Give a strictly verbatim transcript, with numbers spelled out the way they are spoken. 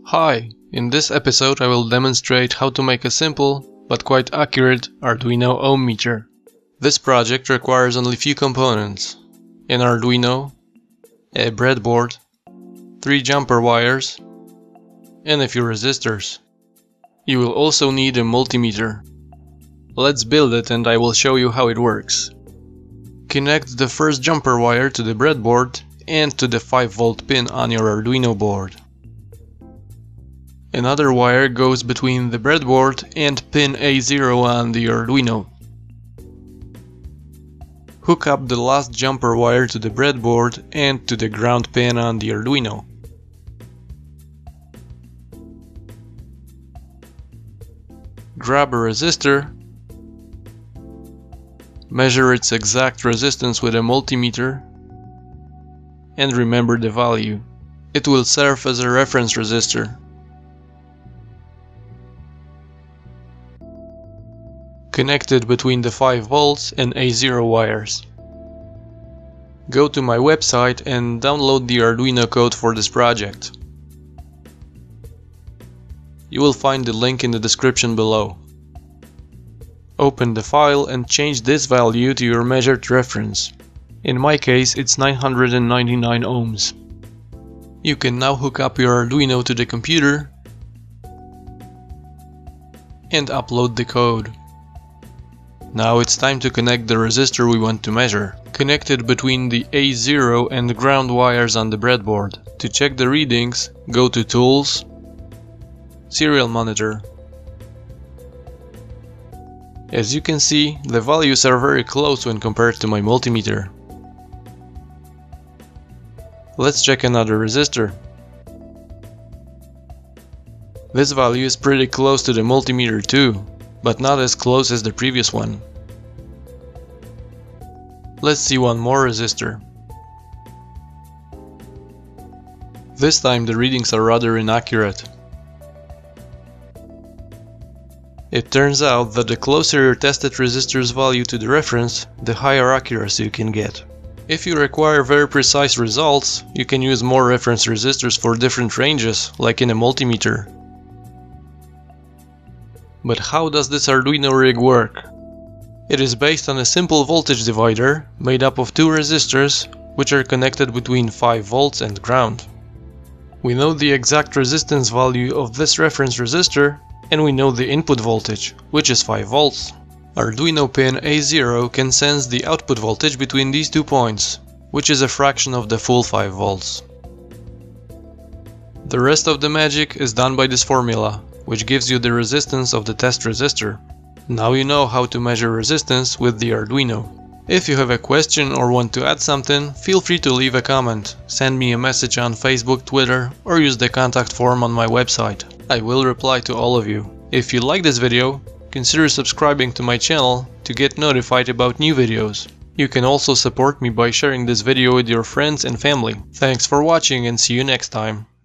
Hi, in this episode I will demonstrate how to make a simple but quite accurate Arduino ohm meter. This project requires only few components: an Arduino, a breadboard, three jumper wires, and a few resistors. You will also need a multimeter. Let's build it and I will show you how it works. Connect the first jumper wire to the breadboard and to the five volt pin on your Arduino board. Another wire goes between the breadboard and pin A zero on the Arduino. Hook up the last jumper wire to the breadboard and to the ground pin on the Arduino. Grab a resistor, measure its exact resistance with a multimeter, and remember the value. It will serve as a reference resistor. Connect it between the five volts and A zero wires. Go to my website and download the Arduino code for this project. You will find the link in the description below. Open the file and change this value to your measured reference. In my case, it's nine hundred ninety-nine ohms. You can now hook up your Arduino to the computer and upload the code. Now it's time to connect the resistor we want to measure. Connect it between the A zero and the ground wires on the breadboard. To check the readings, go to Tools, Serial Monitor. As you can see, the values are very close when compared to my multimeter. Let's check another resistor. This value is pretty close to the multimeter too, but not as close as the previous one. Let's see one more resistor. This time the readings are rather inaccurate. It turns out that the closer your tested resistor's value to the reference, the higher accuracy you can get. If you require very precise results, you can use more reference resistors for different ranges, like in a multimeter. But how does this Arduino rig work? It is based on a simple voltage divider made up of two resistors which are connected between five volts and ground. We know the exact resistance value of this reference resistor and we know the input voltage, which is five volts. Arduino pin A zero can sense the output voltage between these two points, which is a fraction of the full five volts. The rest of the magic is done by this formula, which gives you the resistance of the test resistor. Now you know how to measure resistance with the Arduino. If you have a question or want to add something, feel free to leave a comment, send me a message on Facebook, Twitter, or use the contact form on my website. I will reply to all of you. If you like this video, consider subscribing to my channel to get notified about new videos. You can also support me by sharing this video with your friends and family. Thanks for watching and see you next time.